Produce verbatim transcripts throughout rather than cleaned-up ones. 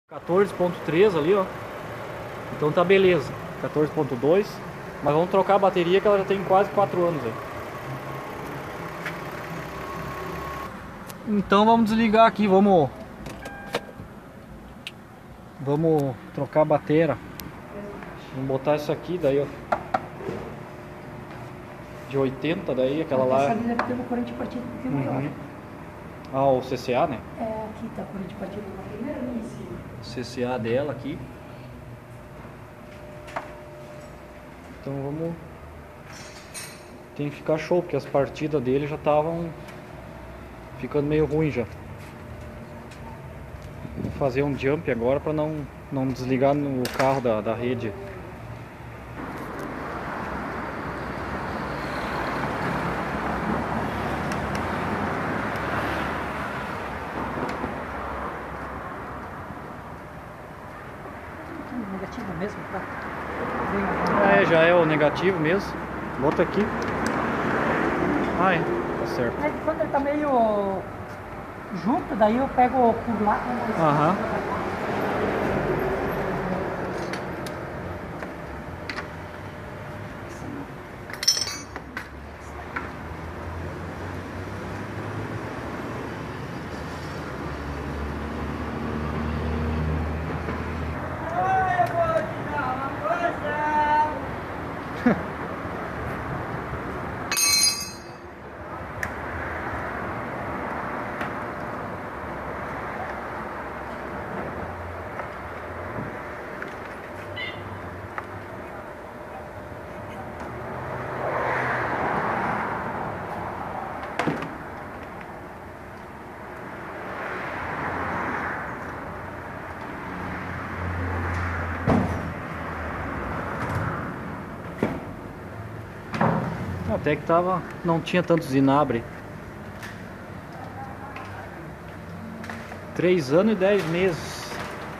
quatorze ponto três ali, ó. Então tá beleza. quatorze ponto dois. Mas vamos trocar a bateria que ela já tem quase quatro anos aí. Então vamos desligar aqui, vamos Vamos trocar a bateria. Vamos botar isso aqui daí, ó, de oitenta daí, aquela lá. Essa ali deve ter uma corrente partida um pouquinho maior. Uhum. Ah, o C C A, né? É, aqui tá a corrente partida na primeira linha em cima. O C C A dela aqui. Então vamos... Tem que ficar show, porque as partidas dele já estavam ficando meio ruim já. Vou fazer um jump agora para não, não desligar no carro da, da rede. Negativo mesmo, tá? É, já é o negativo mesmo. Bota aqui. Ah, é, tá certo. Aí quando ele tá meio junto, daí eu pego por lá. Aham. Até que tava, não tinha tantos zinabre. Três anos e dez meses.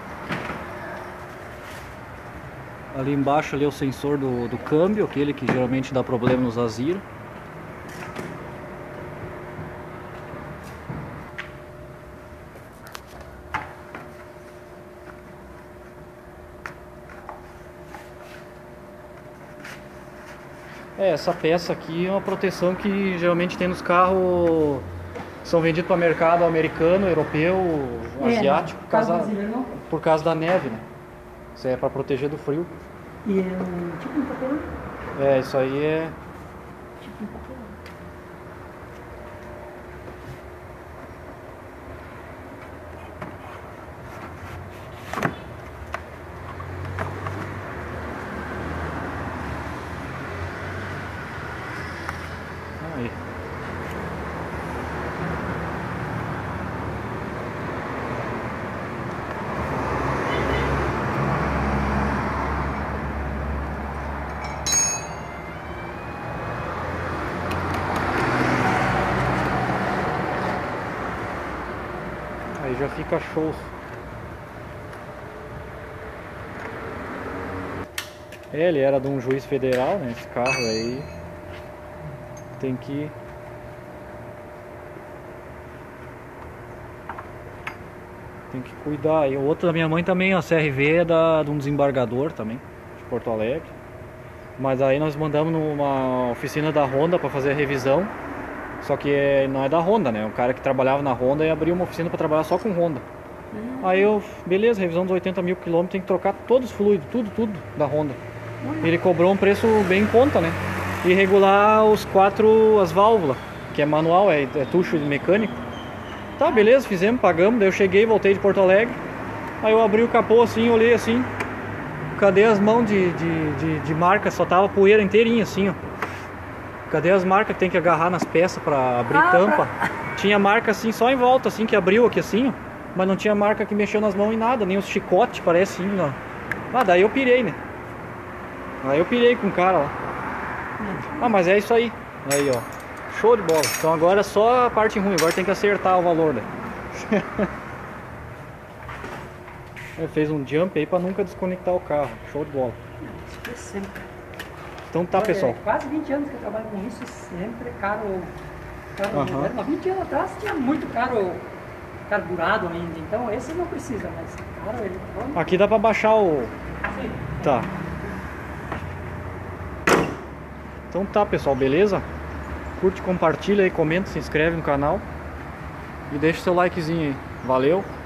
Ali embaixo ali é o sensor do, do câmbio, aquele que geralmente dá problema nos Azira. É, essa peça aqui é uma proteção que geralmente tem nos carros que são vendidos para mercado americano, europeu, É, asiático, por caso causa, brasileiro não. por causa da neve, né? Isso aí é para proteger do frio. E é um tipo um papelão. É, isso aí é... Tipo um papelão. Aí. Aí já fica show. É, ele era de um juiz federal, né? Esse carro aí tem que... Tem que cuidar. E o outro da minha mãe também, a C R V é da, de um desembargador também, de Porto Alegre. Mas aí nós mandamos numa oficina da Honda para fazer a revisão. Só que é, não é da Honda, né? Um cara que trabalhava na Honda e abriu uma oficina para trabalhar só com Honda. Uhum. Aí eu, beleza, revisão dos oitenta mil quilômetros, tem que trocar todos os fluidos, tudo, tudo da Honda. Ele cobrou um preço bem em conta, né? E regular os quatro, as válvulas, que é manual, é, é tucho mecânico. Tá, beleza, fizemos, pagamos, daí eu cheguei, voltei de Porto Alegre. Aí eu abri o capô assim, olhei assim. Cadê as mãos de, de, de, de marca? Só tava poeira inteirinha assim, ó. Cadê as marcas que tem que agarrar nas peças pra abrir Ah, tampa? pra... Tinha marca assim, só em volta, assim, que abriu aqui assim, ó. Mas não tinha marca que mexeu nas mãos em nada, nem os chicotes, parece assim, ó. Ah, daí eu pirei, né? Aí eu pirei com o cara lá. Ah, mas é isso aí. Aí, ó. Show de bola. Então agora é só a parte ruim, agora tem que acertar o valor, né? Ele fez um jump aí pra nunca desconectar o carro. Show de bola. Isso foi sempre. Então tá, Olha, pessoal. quase vinte anos que eu trabalho com isso, sempre caro. caro Aham. moderno. Há vinte anos atrás tinha muito caro carburado ainda, então esse não precisa, mas cara, ele toma. Aqui dá pra baixar o... Sim. Tá. Então tá, pessoal, beleza? Curte, compartilha aí, comenta, se inscreve no canal. E deixa o seu likezinho aí. Valeu!